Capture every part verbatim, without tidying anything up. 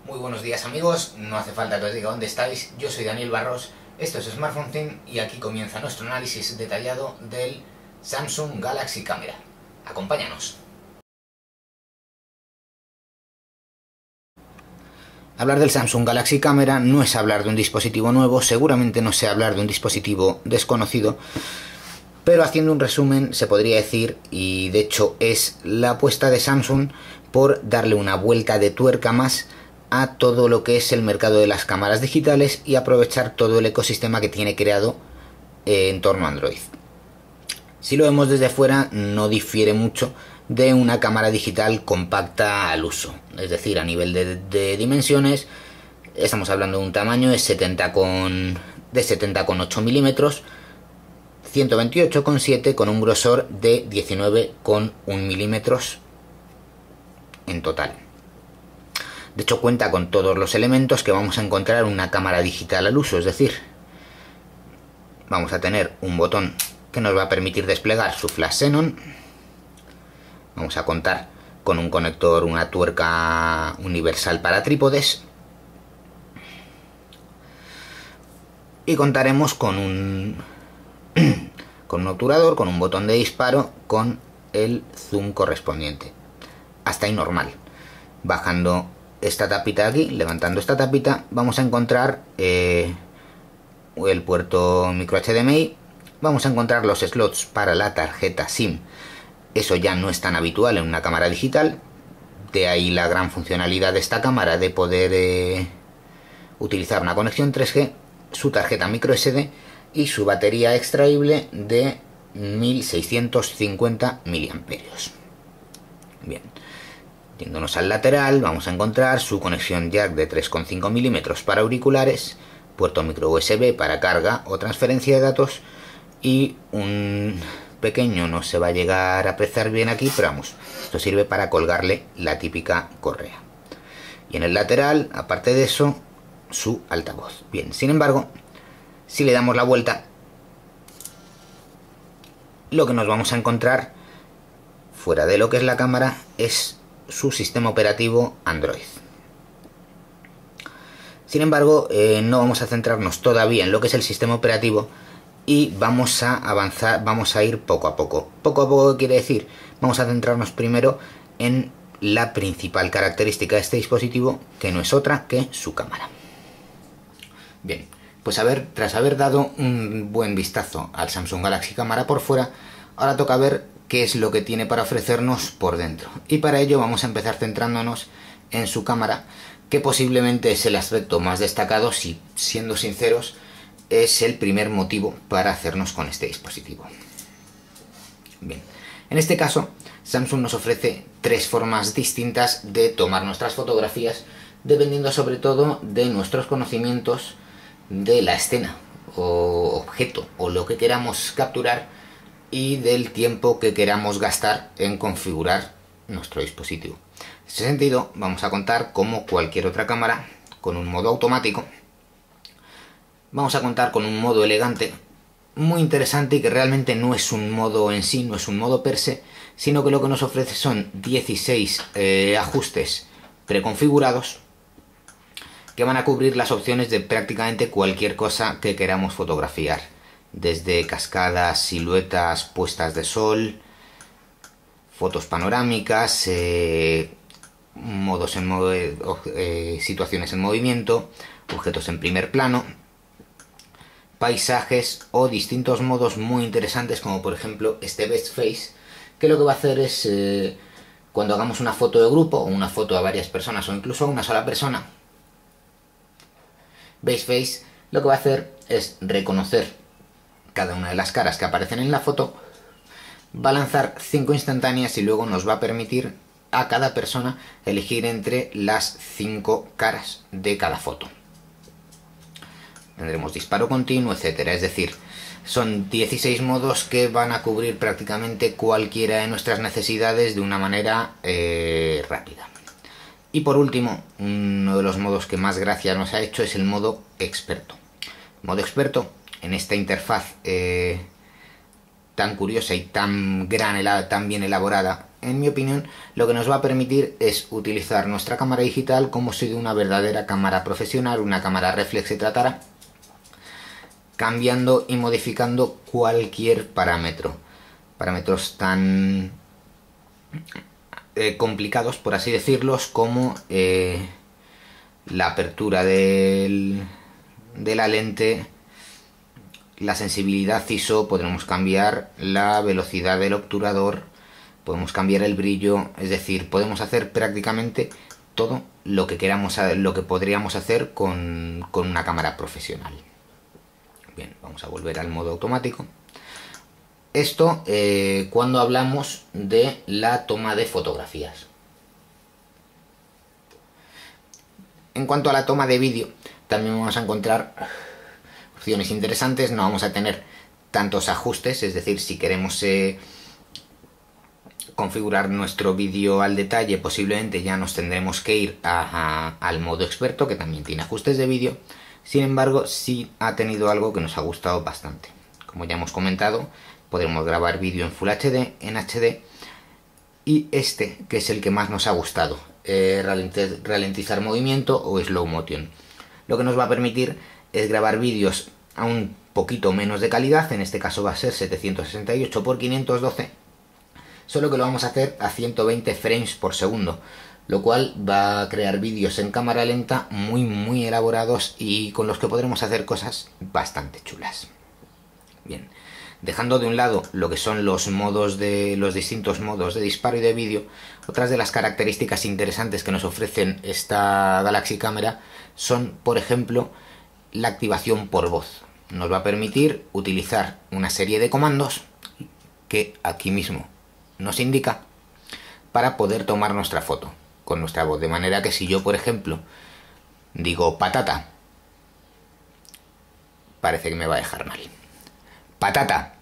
Muy buenos días amigos, no hace falta que os diga dónde estáis, yo soy Daniel Barros, esto es Smartphone Thing y aquí comienza nuestro análisis detallado del Samsung Galaxy Camera. Acompáñanos. Hablar del Samsung Galaxy Camera no es hablar de un dispositivo nuevo, seguramente no sé hablar de un dispositivo desconocido, pero haciendo un resumen se podría decir, y de hecho es la apuesta de Samsung por darle una vuelta de tuerca más a todo lo que es el mercado de las cámaras digitales y aprovechar todo el ecosistema que tiene creado eh, en torno a Android. Si lo vemos desde fuera, no difiere mucho de una cámara digital compacta al uso, es decir, a nivel de, de dimensiones estamos hablando de un tamaño de setenta coma ocho milímetros, ciento veintiocho coma siete con un grosor de diecinueve coma uno milímetros en total. De hecho cuenta con todos los elementos que vamos a encontrar en una cámara digital al uso, es decir, vamos a tener un botón que nos va a permitir desplegar su flash xenon, vamos a contar con un conector, una tuerca universal para trípodes y contaremos con un con un obturador, con un botón de disparo, con el zoom correspondiente. Hasta ahí normal. Bajando esta tapita de aquí, levantando esta tapita, vamos a encontrar eh, el puerto micro H D M I, vamos a encontrar los slots para la tarjeta SIM. Eso ya no es tan habitual en una cámara digital, de ahí la gran funcionalidad de esta cámara de poder eh, utilizar una conexión tres G, su tarjeta micro S D y su batería extraíble de mil seiscientos cincuenta miliamperios. Bien. Yéndonos al lateral, vamos a encontrar su conexión jack de tres coma cinco milímetros para auriculares, puerto micro U S B para carga o transferencia de datos y un pequeño, no se va a llegar a apreciar bien aquí, pero vamos, esto sirve para colgarle la típica correa. Y en el lateral, aparte de eso, su altavoz. Bien, sin embargo, si le damos la vuelta, lo que nos vamos a encontrar fuera de lo que es la cámara es su sistema operativo Android. Sin embargo, eh, no vamos a centrarnos todavía en lo que es el sistema operativo y vamos a avanzar, vamos a ir poco a poco. Poco a poco quiere decir, vamos a centrarnos primero en la principal característica de este dispositivo, que no es otra que su cámara. Bien, pues a ver, tras haber dado un buen vistazo al Samsung Galaxy Cámara por fuera, ahora toca ver qué es lo que tiene para ofrecernos por dentro. Y para ello vamos a empezar centrándonos en su cámara, que posiblemente es el aspecto más destacado, si siendo sinceros, es el primer motivo para hacernos con este dispositivo. Bien, en este caso, Samsung nos ofrece tres formas distintas de tomar nuestras fotografías, dependiendo sobre todo de nuestros conocimientos de la escena o objeto o lo que queramos capturar y del tiempo que queramos gastar en configurar nuestro dispositivo. En ese sentido, vamos a contar, como cualquier otra cámara, con un modo automático. Vamos a contar con un modo elegante, muy interesante, y que realmente no es un modo en sí, no es un modo per se, sino que lo que nos ofrece son dieciséis eh, ajustes preconfigurados que van a cubrir las opciones de prácticamente cualquier cosa que queramos fotografiar, desde cascadas, siluetas, puestas de sol, fotos panorámicas, eh, modos en modo, eh, situaciones en movimiento, objetos en primer plano, paisajes o distintos modos muy interesantes, como por ejemplo este Best Face, que lo que va a hacer es, eh, cuando hagamos una foto de grupo o una foto a varias personas o incluso a una sola persona, Best Face lo que va a hacer es reconocer cada una de las caras que aparecen en la foto, va a lanzar cinco instantáneas y luego nos va a permitir a cada persona elegir entre las cinco caras de cada foto. Tendremos disparo continuo, etcétera. Es decir, son dieciséis modos que van a cubrir prácticamente cualquiera de nuestras necesidades de una manera eh, rápida. Y por último, uno de los modos que más gracia nos ha hecho es el modo experto. El modo experto, en esta interfaz eh, tan curiosa y tan, gran, tan bien elaborada, en mi opinión, lo que nos va a permitir es utilizar nuestra cámara digital como si de una verdadera cámara profesional, una cámara reflex se tratara, cambiando y modificando cualquier parámetro. Parámetros tan eh, complicados, por así decirlos, como eh, la apertura del, de la lente, la sensibilidad I S O, podremos cambiar la velocidad del obturador, podemos cambiar el brillo, es decir, podemos hacer prácticamente todo lo que queramos, lo que podríamos hacer con, con una cámara profesional. Bien, vamos a volver al modo automático. Esto eh, cuando hablamos de la toma de fotografías. En cuanto a la toma de vídeo, también vamos a encontrar opciones interesantes. No vamos a tener tantos ajustes, es decir, si queremos eh, configurar nuestro vídeo al detalle, posiblemente ya nos tendremos que ir a, a, al modo experto, que también tiene ajustes de vídeo. Sin embargo, sí ha tenido algo que nos ha gustado bastante. Como ya hemos comentado, podremos grabar vídeo en Full H D, en H D, y este, que es el que más nos ha gustado, eh, ralentizar movimiento o slow motion. Lo que nos va a permitir es grabar vídeos a un poquito menos de calidad, en este caso va a ser setecientos sesenta y ocho por quinientos doce, solo que lo vamos a hacer a ciento veinte frames por segundo, lo cual va a crear vídeos en cámara lenta muy muy elaborados y con los que podremos hacer cosas bastante chulas. Bien, dejando de un lado lo que son los modos de los distintos modos de disparo y de vídeo, otras de las características interesantes que nos ofrecen esta Galaxy Camera son, por ejemplo, la activación por voz. Nos va a permitir utilizar una serie de comandos que aquí mismo nos indica para poder tomar nuestra foto con nuestra voz, de manera que si yo, por ejemplo, digo patata, parece que me va a dejar mal. Patata,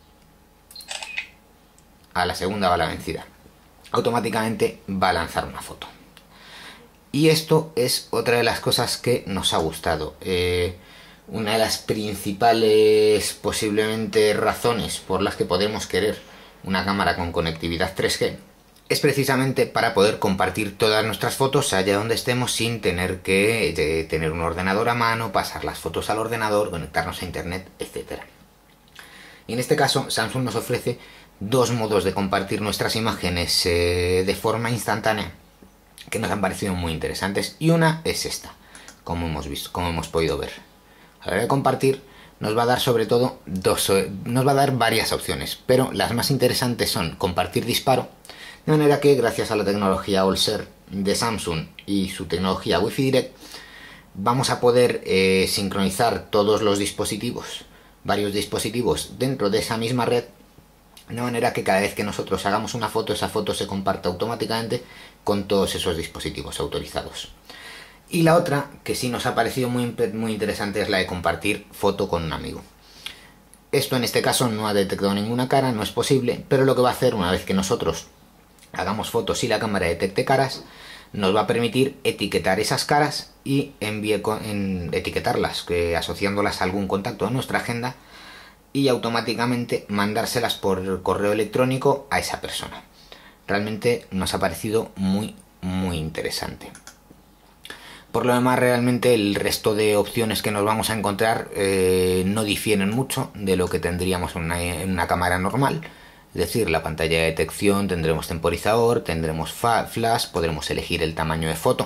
a la segunda va la vencida, automáticamente va a lanzar una foto. Y esto es otra de las cosas que nos ha gustado. Eh, una de las principales posiblemente razones por las que podemos querer una cámara con conectividad tres G es precisamente para poder compartir todas nuestras fotos allá donde estemos sin tener que eh, tener un ordenador a mano, pasar las fotos al ordenador, conectarnos a internet, etcétera. Y en este caso Samsung nos ofrece dos modos de compartir nuestras imágenes eh, de forma instantánea que nos han parecido muy interesantes, y una es esta, como hemos visto, como hemos podido ver. A la hora de compartir nos va a dar sobre todo dos, nos va a dar varias opciones, pero las más interesantes son compartir disparo, de manera que gracias a la tecnología AllShare de Samsung y su tecnología Wi-Fi Direct vamos a poder eh, sincronizar todos los dispositivos, varios dispositivos dentro de esa misma red, de manera que cada vez que nosotros hagamos una foto, esa foto se comparta automáticamente con todos esos dispositivos autorizados. Y la otra, que sí nos ha parecido muy, muy interesante, es la de compartir foto con un amigo. Esto en este caso no ha detectado ninguna cara, no es posible, pero lo que va a hacer una vez que nosotros hagamos fotos y la cámara detecte caras, nos va a permitir etiquetar esas caras y enviar, en, etiquetarlas, que, asociándolas a algún contacto en nuestra agenda, y automáticamente mandárselas por correo electrónico a esa persona. Realmente nos ha parecido muy muy interesante. Por lo demás, realmente el resto de opciones que nos vamos a encontrar eh, no difieren mucho de lo que tendríamos en una, en una cámara normal. Es decir, la pantalla de detección, tendremos temporizador, tendremos flash, podremos elegir el tamaño de foto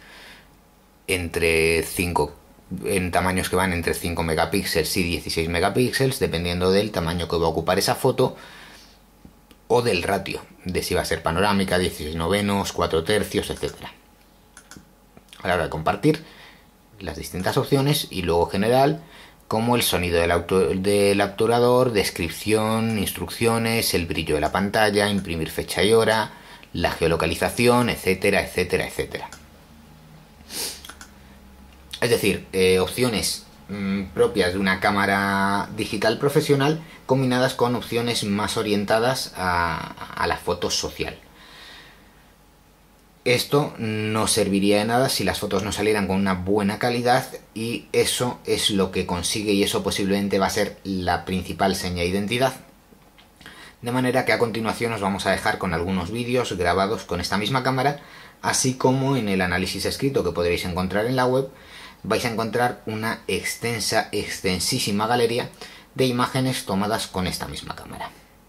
entre cinco, en tamaños que van entre cinco megapíxeles y dieciséis megapíxeles, dependiendo del tamaño que va a ocupar esa foto o del ratio, de si va a ser panorámica, dieciséis novenos, cuatro tercios, etcétera. A la hora de compartir, las distintas opciones, y luego general, como el sonido del, auto, del obturador, descripción, instrucciones, el brillo de la pantalla, imprimir fecha y hora, la geolocalización, etcétera, etcétera, etcétera. Es decir, eh, opciones mmm, propias de una cámara digital profesional combinadas con opciones más orientadas a, a la foto social. Esto no serviría de nada si las fotos no salieran con una buena calidad, y eso es lo que consigue, y eso posiblemente va a ser la principal seña de identidad De manera que a continuación os vamos a dejar con algunos vídeos grabados con esta misma cámara, así como en el análisis escrito que podréis encontrar en la web, vais a encontrar una extensa, extensísima galería de imágenes tomadas con esta misma cámara.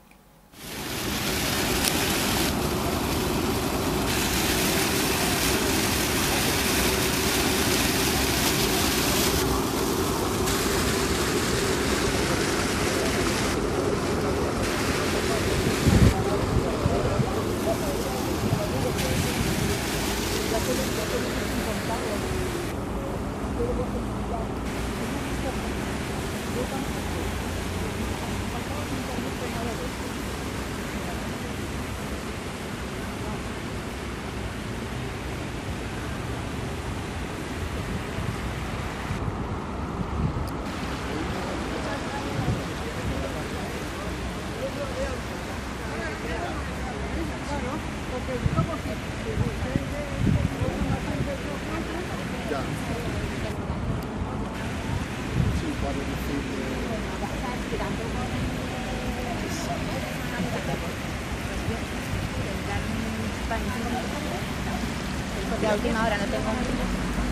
Porque a última hora no tengo mucho.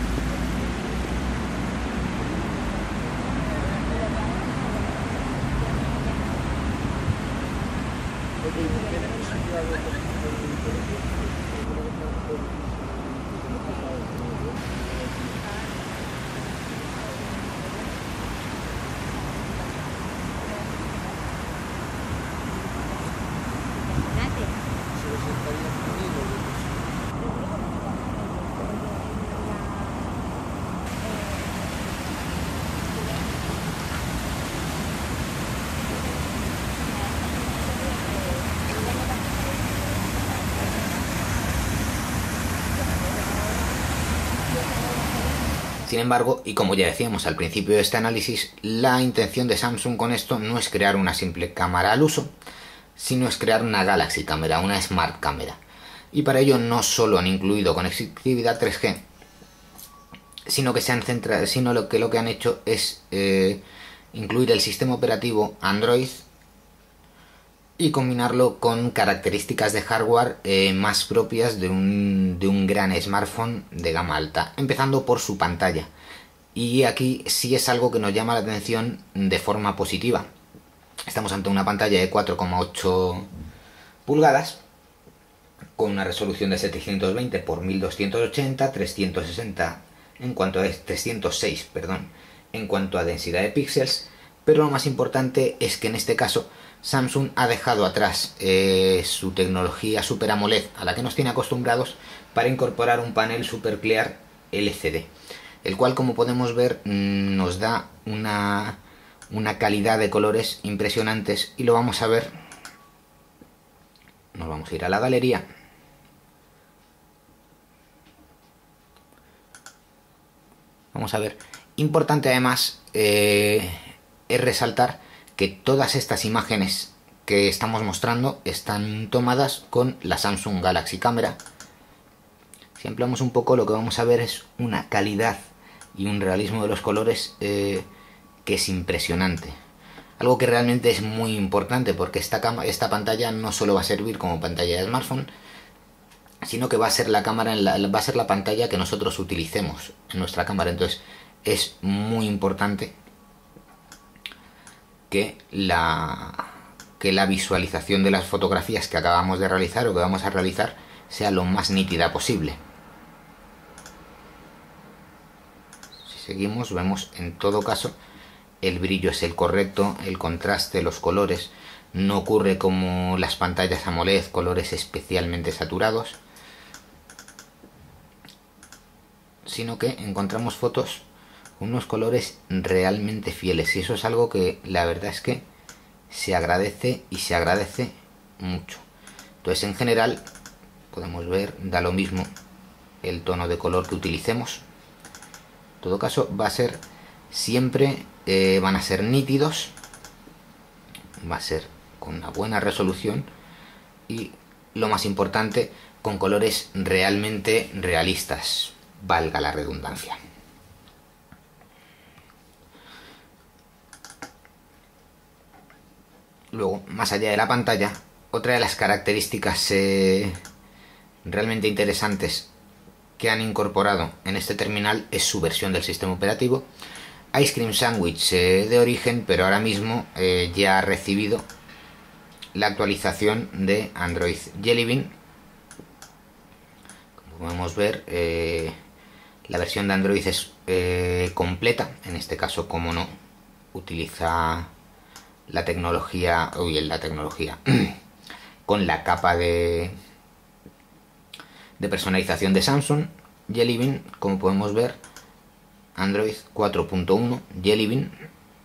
Sin embargo, y como ya decíamos al principio de este análisis, la intención de Samsung con esto no es crear una simple cámara al uso, sino es crear una Galaxy Camera, una Smart Camera. Y para ello no solo han incluido conectividad tres G, sino que se han centrado, sino lo que lo que han hecho es eh, incluir el sistema operativo Android y combinarlo con características de hardware eh, más propias de un, de un gran smartphone de gama alta, empezando por su pantalla. Y aquí sí es algo que nos llama la atención de forma positiva. Estamos ante una pantalla de cuatro coma ocho pulgadas con una resolución de setecientos veinte por mil doscientos ochenta, trescientos sesenta en cuanto a trescientos seis, perdón, en cuanto a densidad de píxeles, pero lo más importante es que en este caso Samsung ha dejado atrás eh, su tecnología Super AMOLED a la que nos tiene acostumbrados para incorporar un panel Super Clear L C D, el cual, como podemos ver, nos da una, una calidad de colores impresionantes, y lo vamos a ver. Nos vamos a ir a la galería. Vamos a ver. Importante además eh, es resaltar que todas estas imágenes que estamos mostrando están tomadas con la Samsung Galaxy Camera. Si ampliamos un poco, lo que vamos a ver es una calidad y un realismo de los colores eh, que es impresionante. Algo que realmente es muy importante, porque esta, esta pantalla no solo va a servir como pantalla de smartphone, sino que va a ser la cámara en la, va a ser la pantalla que nosotros utilicemos en nuestra cámara. Entonces es muy importante que la, que la visualización de las fotografías que acabamos de realizar o que vamos a realizar sea lo más nítida posible. Si seguimos, vemos en todo caso el brillo es el correcto, el contraste, los colores. No ocurre como las pantallas AMOLED, colores especialmente saturados, sino que encontramos fotos con unos colores realmente fieles, y eso es algo que la verdad es que se agradece y se agradece mucho. Entonces, en general, podemos ver, da lo mismo el tono de color que utilicemos. En todo caso, va a ser siempre, eh, van a ser nítidos, va a ser con una buena resolución y, lo más importante, con colores realmente realistas, valga la redundancia. Luego, más allá de la pantalla, otra de las características eh, realmente interesantes que han incorporado en este terminal es su versión del sistema operativo. Ice Cream Sandwich eh, de origen, pero ahora mismo eh, ya ha recibido la actualización de Android Jelly Bean. Como podemos ver, eh, la versión de Android es eh, completa. En este caso, como no, utiliza la tecnología, uy, la tecnología, con la capa de de personalización de Samsung. Jelly Bean, como podemos ver, Android cuatro punto uno Jelly Bean,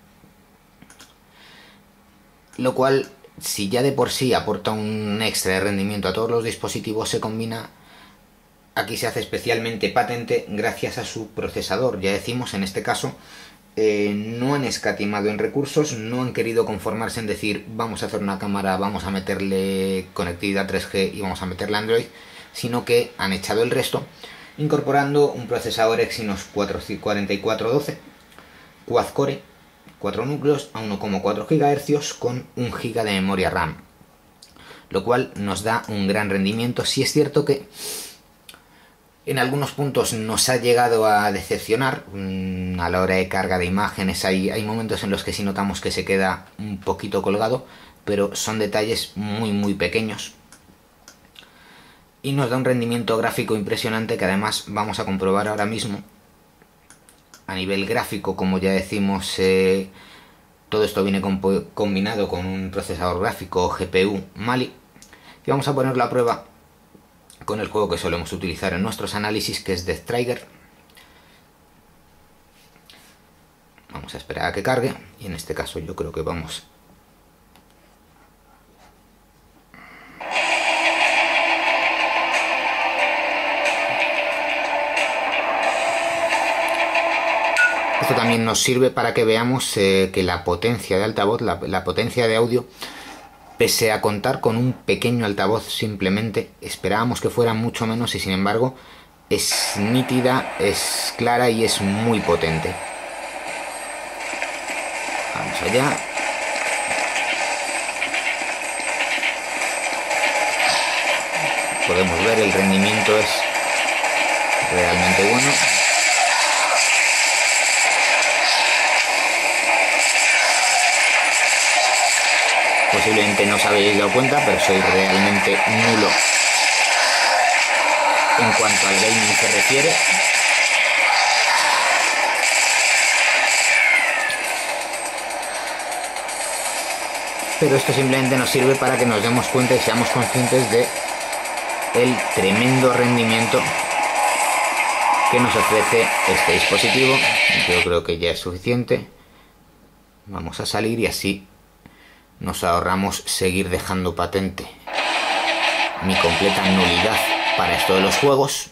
lo cual, si ya de por sí aporta un extra de rendimiento a todos los dispositivos, se combina, aquí se hace especialmente patente gracias a su procesador. Ya decimos, en este caso eh, no han escatimado en recursos, no han querido conformarse en decir vamos a hacer una cámara, vamos a meterle conectividad tres G y vamos a meterle Android, sino que han echado el resto, incorporando un procesador Exynos cuarenta y cuatro doce quad-core, cuatro núcleos a uno coma cuatro gigahercios con un giga de memoria RAM, lo cual nos da un gran rendimiento. Sí es cierto que en algunos puntos nos ha llegado a decepcionar mmm, a la hora de carga de imágenes. Hay, hay momentos en los que sí notamos que se queda un poquito colgado, pero son detalles muy muy pequeños. Y nos da un rendimiento gráfico impresionante, que además vamos a comprobar ahora mismo. A nivel gráfico, como ya decimos, eh, todo esto viene combinado con un procesador gráfico G P U Mali. Y vamos a ponerlo a prueba con el juego que solemos utilizar en nuestros análisis, que es Death Trigger. Vamos a esperar a que cargue, y en este caso yo creo que vamos Esto también nos sirve para que veamos eh, que la potencia de altavoz, la, la potencia de audio, pese a contar con un pequeño altavoz simplemente, esperábamos que fuera mucho menos, y sin embargo es nítida, es clara y es muy potente. Vamos allá. Podemos ver, el rendimiento es realmente bueno. Posiblemente no os habéis dado cuenta, pero soy realmente nulo en cuanto al gaming se refiere. Pero esto simplemente nos sirve para que nos demos cuenta y seamos conscientes de el tremendo rendimiento que nos ofrece este dispositivo. Yo creo que ya es suficiente. Vamos a salir y así nos ahorramos seguir dejando patente mi completa nulidad para esto de los juegos,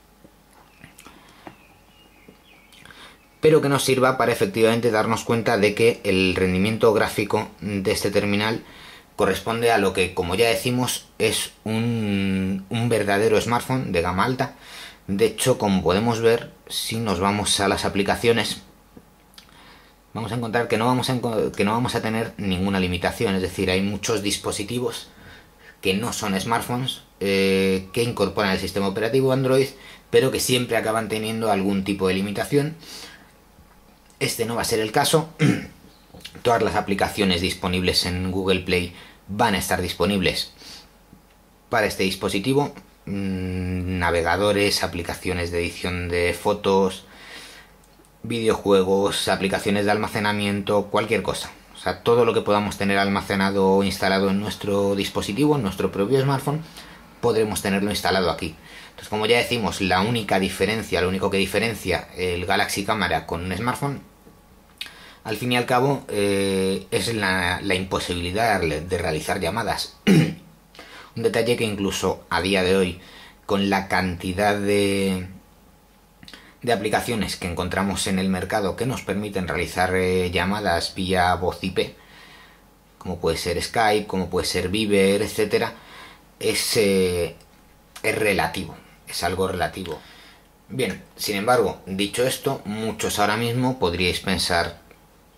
pero que nos sirva para efectivamente darnos cuenta de que el rendimiento gráfico de este terminal corresponde a lo que, como ya decimos, es un, un verdadero smartphone de gama alta. De hecho, como podemos ver, si nos vamos a las aplicaciones, vamos a encontrar que no vamos a, que no vamos a tener ninguna limitación. Es decir, hay muchos dispositivos que no son smartphones, eh, que incorporan el sistema operativo Android, pero que siempre acaban teniendo algún tipo de limitación. Este no va a ser el caso. Todas las aplicaciones disponibles en Google Play van a estar disponibles para este dispositivo. Mm, navegadores, aplicaciones de edición de fotos, videojuegos, aplicaciones de almacenamiento, cualquier cosa. O sea, todo lo que podamos tener almacenado o instalado en nuestro dispositivo, en nuestro propio smartphone, podremos tenerlo instalado aquí. Entonces, como ya decimos, la única diferencia, lo único que diferencia el Galaxy Cámara con un smartphone, al fin y al cabo, eh, es la, la imposibilidad de realizar llamadas. Un detalle que incluso a día de hoy, con la cantidad de de aplicaciones que encontramos en el mercado que nos permiten realizar eh, llamadas vía voz I P, como puede ser Skype, como puede ser Viber, etcétera, es, eh, es relativo, es algo relativo. Bien, sin embargo, dicho esto, muchos ahora mismo podríais pensar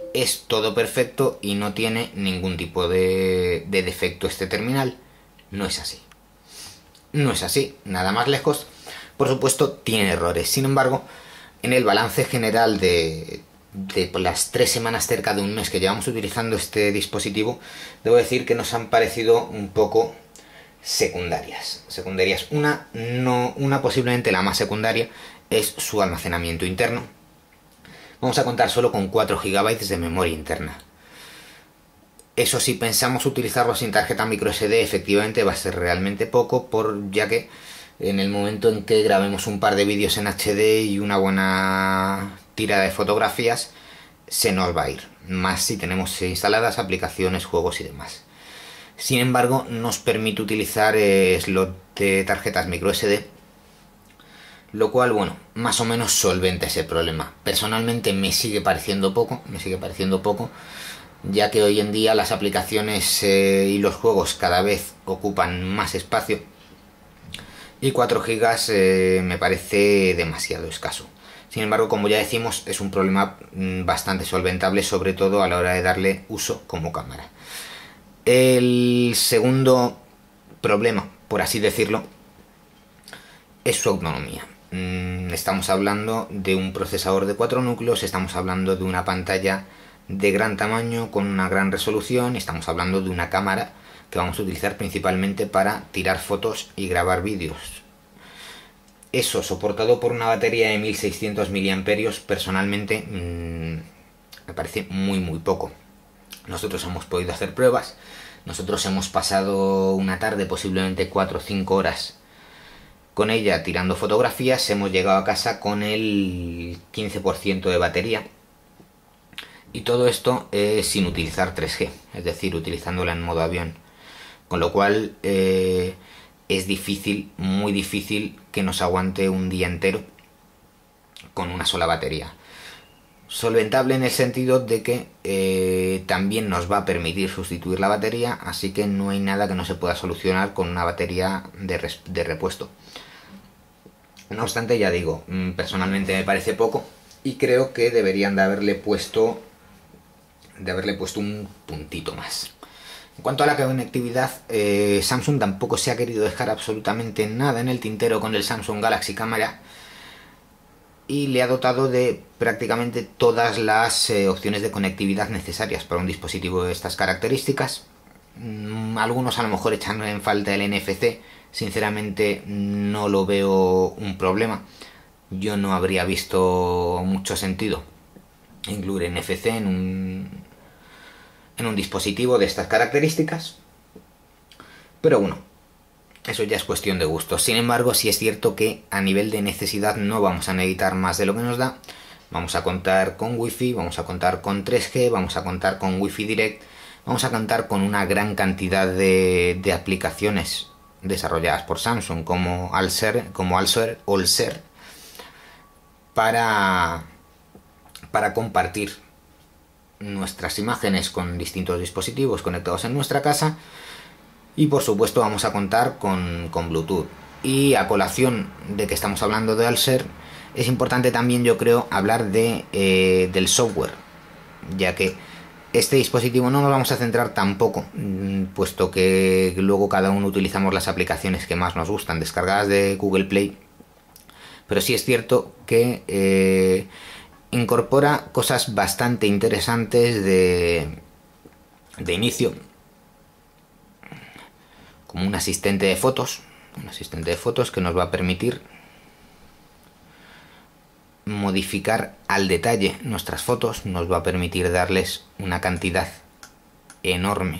es todo perfecto y no tiene ningún tipo de, de defecto este terminal. No es así. No es así, nada más lejos. Por supuesto, tiene errores. Sin embargo, en el balance general de, de las tres semanas, cerca de un mes que llevamos utilizando este dispositivo, debo decir que nos han parecido un poco secundarias. Secundarias. Una, no, una posiblemente la más secundaria, es su almacenamiento interno. Vamos a contar solo con cuatro gigabytes de memoria interna. Eso, si pensamos utilizarlo sin tarjeta micro ese de, efectivamente va a ser realmente poco, por, ya que en el momento en que grabemos un par de vídeos en H D y una buena tirada de fotografías, se nos va a ir. Más si tenemos instaladas aplicaciones, juegos y demás. Sin embargo, nos permite utilizar eh, slot de tarjetas micro ese de, lo cual, bueno, más o menos solventa ese problema. Personalmente me sigue pareciendo poco, me sigue pareciendo poco, ya que hoy en día las aplicaciones eh, y los juegos cada vez ocupan más espacio y cuatro gigas eh, me parece demasiado escaso. Sin embargo, como ya decimos, es un problema bastante solventable, sobre todo a la hora de darle uso como cámara. El segundo problema, por así decirlo, es su autonomía. Estamos hablando de un procesador de cuatro núcleos, estamos hablando de una pantalla de gran tamaño con una gran resolución, estamos hablando de una cámara que vamos a utilizar principalmente para tirar fotos y grabar vídeos. Eso, soportado por una batería de mil seiscientos miliamperios hora, personalmente mmm, me parece muy muy poco. Nosotros hemos podido hacer pruebas, nosotros hemos pasado una tarde, posiblemente cuatro o cinco horas con ella tirando fotografías, hemos llegado a casa con el quince por ciento de batería. Y todo esto eh, sin utilizar tres G, es decir, utilizándola en modo avión. Con lo cual eh, es difícil, muy difícil que nos aguante un día entero con una sola batería. Solventable en el sentido de que eh, también nos va a permitir sustituir la batería, así que no hay nada que no se pueda solucionar con una batería de, de repuesto. No obstante, ya digo, personalmente me parece poco y creo que deberían de haberle puesto, de haberle puesto un puntito más. En cuanto a la conectividad, eh, Samsung tampoco se ha querido dejar absolutamente nada en el tintero con el Samsung Galaxy Camera y le ha dotado de prácticamente todas las eh, opciones de conectividad necesarias para un dispositivo de estas características. Mm, algunos a lo mejor echan en falta el N F C, sinceramente no lo veo un problema. Yo no habría visto mucho sentido incluir N F C en un, en un dispositivo de estas características, pero bueno, eso ya es cuestión de gusto. Sin embargo, sí es cierto que a nivel de necesidad no vamos a necesitar más de lo que nos da. Vamos a contar con Wi-Fi, vamos a contar con tres G, vamos a contar con Wi-Fi Direct, vamos a contar con una gran cantidad de, de aplicaciones desarrolladas por Samsung como Alser, como Alser, Alser para, para compartir nuestras imágenes con distintos dispositivos conectados en nuestra casa. Y por supuesto vamos a contar con, con Bluetooth. Y a colación de que estamos hablando de Alser, es importante también, yo creo, hablar de, eh, del software, ya que este dispositivo no nos vamos a centrar tampoco, puesto que luego cada uno utilizamos las aplicaciones que más nos gustan, descargadas de Google Play. Pero sí es cierto que eh, incorpora cosas bastante interesantes de, de inicio, como un asistente de fotos, un asistente de fotos que nos va a permitir modificar al detalle nuestras fotos, nos va a permitir darles una cantidad enorme,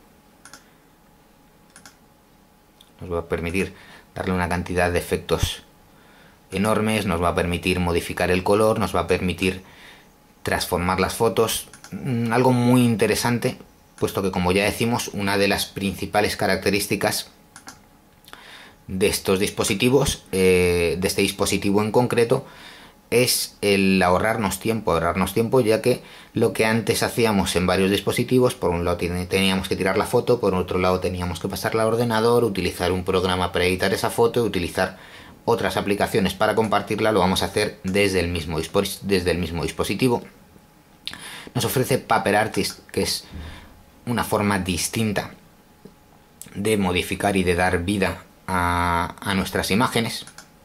nos va a permitir darle una cantidad de efectos enormes, nos va a permitir modificar el color, nos va a permitir transformar las fotos, algo muy interesante, puesto que, como ya decimos, una de las principales características de estos dispositivos, eh, de este dispositivo en concreto, es el ahorrarnos tiempo, ahorrarnos tiempo, ya que lo que antes hacíamos en varios dispositivos, por un lado teníamos que tirar la foto, por otro lado teníamos que pasarla al ordenador, utilizar un programa para editar esa foto, utilizar otras aplicaciones para compartirla, lo vamos a hacer desde el mismo, desde el mismo dispositivo. Nos ofrece Paper Artist, que es una forma distinta de modificar y de dar vida a, a nuestras imágenes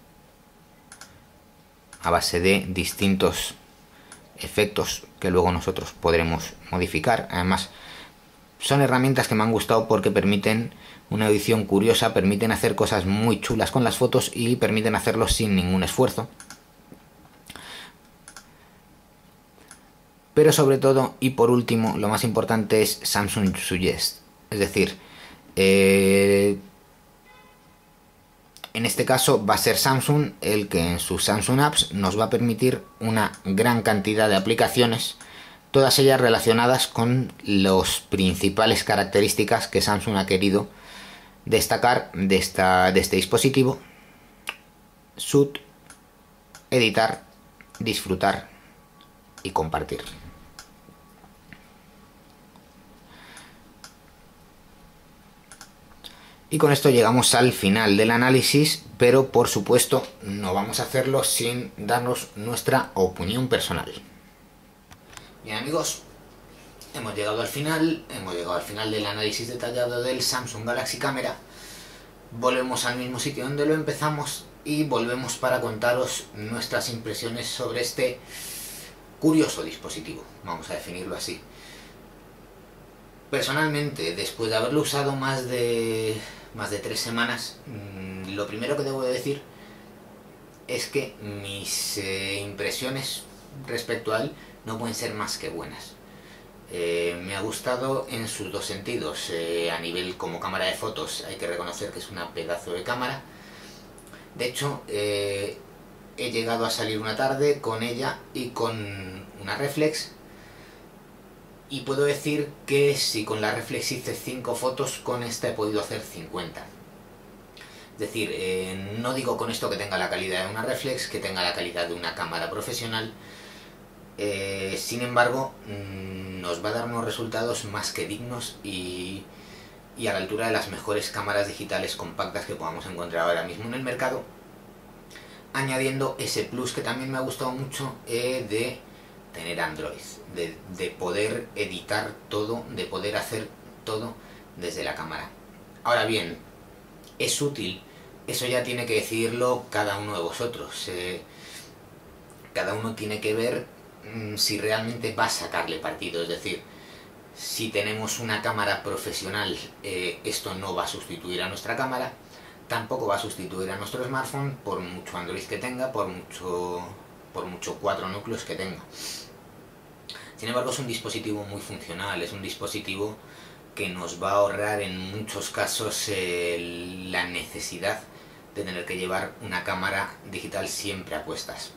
a base de distintos efectos que luego nosotros podremos modificar. Además, son herramientas que me han gustado porque permiten una edición curiosa, permiten hacer cosas muy chulas con las fotos y permiten hacerlo sin ningún esfuerzo. Pero sobre todo, y por último, lo más importante es Samsung Suggest. Es decir, eh, en este caso va a ser Samsung el que en sus Samsung Apps nos va a permitir una gran cantidad de aplicaciones, todas ellas relacionadas con las principales características que Samsung ha querido destacar de, esta, de este dispositivo: shoot, editar, disfrutar y compartir. Y con esto llegamos al final del análisis, pero por supuesto no vamos a hacerlo sin darnos nuestra opinión personal. Bien amigos, hemos llegado al final, hemos llegado al final del análisis detallado del Samsung Galaxy Camera. Volvemos al mismo sitio donde lo empezamos y volvemos para contaros nuestras impresiones sobre este curioso dispositivo, vamos a definirlo así. Personalmente, después de haberlo usado más de, más de tres semanas, lo primero que debo de decir es que mis eh, impresiones respecto a él no pueden ser más que buenas. Eh, me ha gustado en sus dos sentidos. Eh, a nivel como cámara de fotos hay que reconocer que es una pedazo de cámara. De hecho, eh, he llegado a salir una tarde con ella y con una reflex. Y puedo decir que si con la reflex hice cinco fotos, con esta he podido hacer cincuenta. Es decir, eh, no digo con esto que tenga la calidad de una reflex, que tenga la calidad de una cámara profesional. Eh, sin embargo, mmm, nos va a dar unos resultados más que dignos y, y a la altura de las mejores cámaras digitales compactas que podamos encontrar ahora mismo en el mercado. Añadiendo ese plus que también me ha gustado mucho eh, de tener Android, de, de poder editar todo, de poder hacer todo desde la cámara. Ahora bien, ¿es útil? Eso ya tiene que decidirlo cada uno de vosotros. Eh, cada uno tiene que ver mmm, si realmente va a sacarle partido. Es decir, si tenemos una cámara profesional, eh, esto no va a sustituir a nuestra cámara, tampoco va a sustituir a nuestro smartphone, por mucho Android que tenga, por mucho, por mucho cuatro núcleos que tenga. Sin embargo, es un dispositivo muy funcional, es un dispositivo que nos va a ahorrar en muchos casos eh, la necesidad de tener que llevar una cámara digital siempre a cuestas.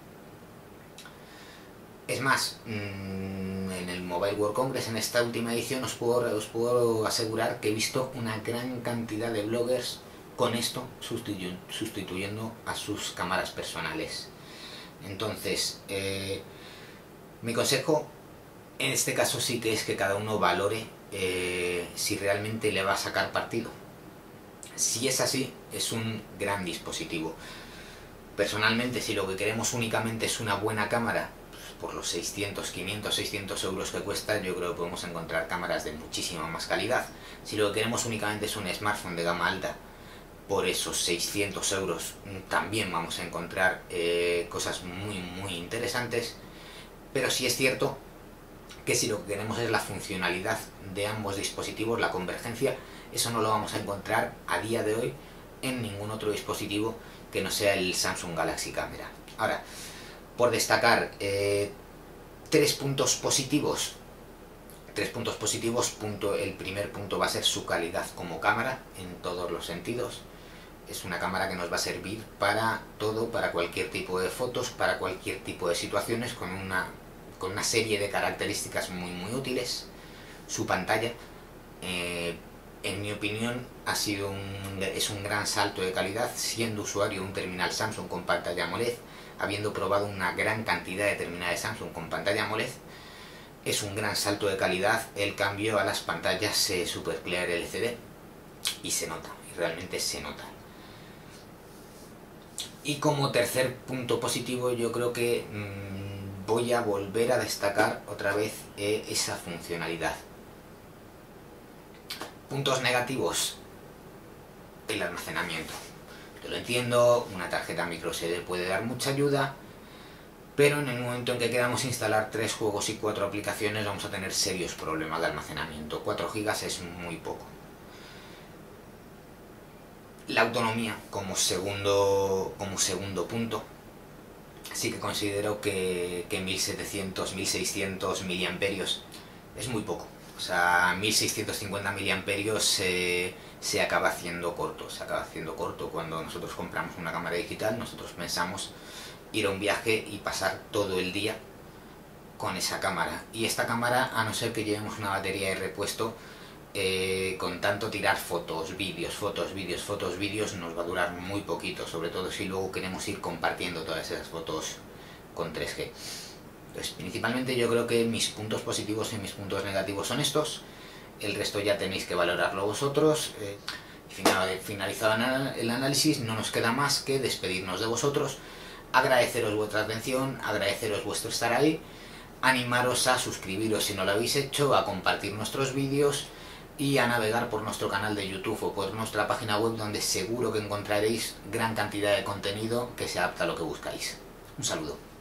Es más, mmm, en el Mobile World Congress, en esta última edición, os puedo, os puedo asegurar que he visto una gran cantidad de bloggers con esto sustitu sustituyendo a sus cámaras personales. Entonces, eh, mi consejo en este caso sí que es que cada uno valore eh, si realmente le va a sacar partido. Si es así, es un gran dispositivo. Personalmente, si lo que queremos únicamente es una buena cámara, pues por los seiscientos, quinientos, seiscientos euros que cuesta, yo creo que podemos encontrar cámaras de muchísima más calidad. Si lo que queremos únicamente es un smartphone de gama alta, por esos seiscientos euros también vamos a encontrar eh, cosas muy muy interesantes. Pero sí es cierto que si lo que queremos es la funcionalidad de ambos dispositivos, la convergencia, eso no lo vamos a encontrar a día de hoy en ningún otro dispositivo que no sea el Samsung Galaxy Camera. Ahora, por destacar eh, tres puntos positivos, tres puntos positivos, punto, el primer punto va a ser su calidad como cámara en todos los sentidos. Es una cámara que nos va a servir para todo, para cualquier tipo de fotos, para cualquier tipo de situaciones, con una, con una serie de características muy muy útiles. Su pantalla, eh, en mi opinión, ha sido un, es un gran salto de calidad, siendo usuario de un terminal Samsung con pantalla AMOLED, habiendo probado una gran cantidad de terminales Samsung con pantalla AMOLED. Es un gran salto de calidad el cambio a las pantallas eh, Super Clear L C D, y se nota, y realmente se nota. Y como tercer punto positivo, yo creo que mmm, voy a volver a destacar otra vez eh, esa funcionalidad. Puntos negativos: el almacenamiento. Yo lo entiendo, una tarjeta micro S D puede dar mucha ayuda, pero en el momento en que queramos instalar tres juegos y cuatro aplicaciones vamos a tener serios problemas de almacenamiento. cuatro gigas es muy poco. La autonomía como segundo, como segundo punto. Sí que considero que, que mil setecientos, mil seiscientos miliamperios es muy poco. O sea, mil seiscientos cincuenta miliamperios se, se acaba haciendo corto. Se acaba haciendo corto cuando nosotros compramos una cámara digital. Nosotros pensamos ir a un viaje y pasar todo el día con esa cámara. Y esta cámara, a no ser que llevemos una batería de repuesto, eh, con tanto tirar fotos, vídeos, fotos, vídeos, fotos, vídeos, nos va a durar muy poquito, sobre todo si luego queremos ir compartiendo todas esas fotos con tres G. Entonces, principalmente yo creo que mis puntos positivos y mis puntos negativos son estos. El resto ya tenéis que valorarlo vosotros. Eh, finalizado el análisis, no nos queda más que despedirnos de vosotros, agradeceros vuestra atención, agradeceros vuestro estar ahí, animaros a suscribiros si no lo habéis hecho, a compartir nuestros vídeos y a navegar por nuestro canal de YouTube o por nuestra página web, donde seguro que encontraréis gran cantidad de contenido que se adapta a lo que buscáis. Un saludo.